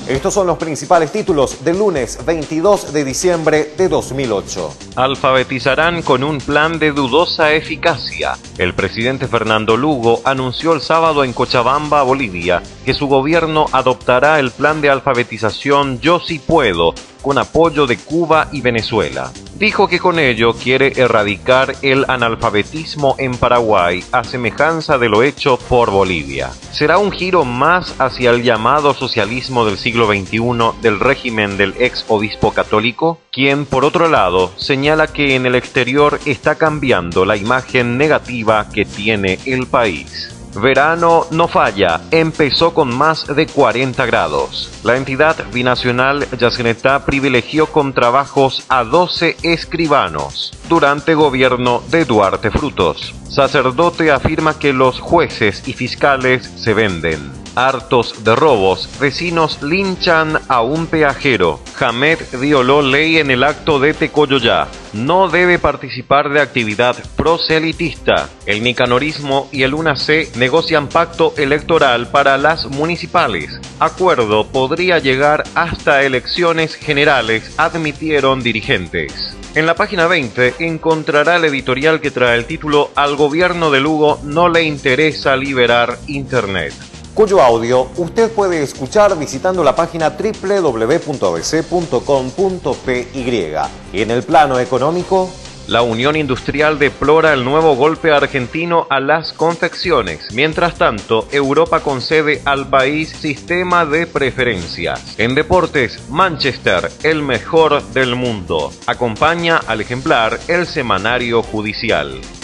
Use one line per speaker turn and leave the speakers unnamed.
Estos son los principales títulos del lunes 22 de diciembre de 2008.
Alfabetizarán con un plan de dudosa eficacia. El presidente Fernando Lugo anunció el sábado en Cochabamba, Bolivia, que su gobierno adoptará el plan de alfabetización Yo Sí Puedo, con apoyo de Cuba y Venezuela. Dijo que con ello quiere erradicar el analfabetismo en Paraguay, a semejanza de lo hecho por Bolivia. ¿Será un giro más hacia el llamado socialismo del siglo XXI del régimen del ex obispo católico? Quien, por otro lado, señala que en el exterior está cambiando la imagen negativa que tiene el país. Verano no falla, empezó con más de 40 grados. La entidad binacional Yasnetá privilegió con trabajos a 12 escribanos durante gobierno de Duarte Frutos. Sacerdote afirma que los jueces y fiscales se venden. Hartos de robos, vecinos linchan a un peajero. Hamed violó ley en el acto de Tecoyoyá. No debe participar de actividad proselitista. El nicanorismo y el UNAC negocian pacto electoral para las municipales. Acuerdo podría llegar hasta elecciones generales, admitieron dirigentes. En la página 20 encontrará el editorial que trae el título Al gobierno de Lugo no le interesa liberar Internet,
cuyo audio usted puede escuchar visitando la página www.abc.com.py. Y en el plano económico,
la Unión Industrial deplora el nuevo golpe argentino a las confecciones. Mientras tanto, Europa concede al país sistema de preferencias. En deportes, Manchester, el mejor del mundo. Acompaña al ejemplar el semanario judicial.